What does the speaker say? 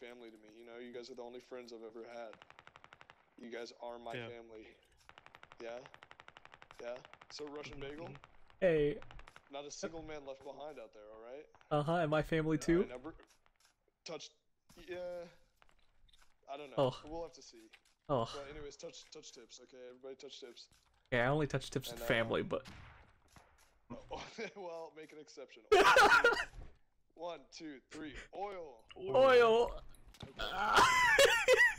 family to me. You know, you guys are the only friends I've ever had. You guys are my family. Yeah? Yeah? So, Russian Bagel? Hey. Not a single man left behind out there, alright? And my family too? Right, yeah. I don't know. Oh. We'll have to see. Oh. But anyways, touch tips, okay? Everybody touch tips. Yeah, I only touch tips with family, but... well, make an exception. 1, 2, 3, oil! Oil!